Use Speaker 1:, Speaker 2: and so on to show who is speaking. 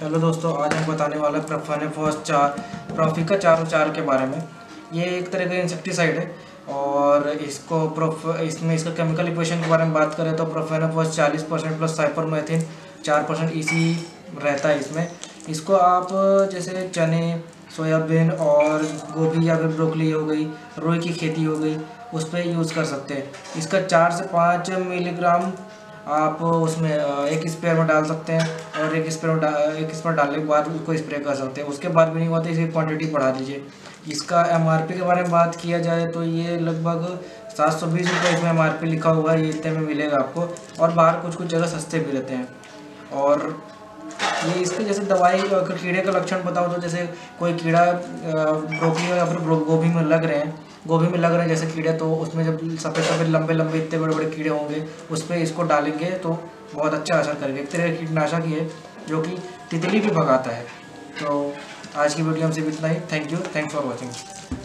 Speaker 1: Hello दोस्तों, आज हम बताने वाला है प्रोफिका 404 के बारे में। ये एक तरह का इंसेक्टिसाइड है और इसमें इसका केमिकल इक्वेशन के बारे में बात करें तो प्रोफेनोफॉस 40% प्लस साइपरमेथ्रिन 4% ईसी रहता है इसमें। इसको आप जैसे चने, सोयाबीन और गोभी या फिर ब्रोकली हो गई, रुई की खेती हो गई, उस पर यूज़ कर सकते हैं। इसका 4 से 5 मिलीग्राम आप उसमें एक स्प्रे में डाल सकते हैं और एक स्प्रे डालने के बाद उसको स्प्रे कर सकते हैं। उसके बाद भी नहीं हुआ तो इसकी क्वांटिटी बढ़ा दीजिए। इसका एमआरपी के बारे में बात किया जाए तो ये लगभग 720 रुपये इसमें एमआरपी लिखा हुआ है, ये इतने में मिलेगा आपको। और बाहर कुछ कुछ जगह सस्ते भी रहते हैं। और ये इसके जैसे दवाई कीड़े का लक्षण बताओ तो जैसे कोई कीड़ा ब्रोकली या फिर गोभी में लग रहे हैं, जैसे कीड़े, तो उसमें जब सफ़ेद सफ़ेद लंबे लंबे इतने बड़े बड़े कीड़े होंगे उस पर इसको डालेंगे तो बहुत अच्छा असर करेगा। एक तरह का कीटनाशक ही है जो कि तितली भी भगाता है। तो आज की वीडियो में सिर्फ इतना ही। Thank you, thanks for watching.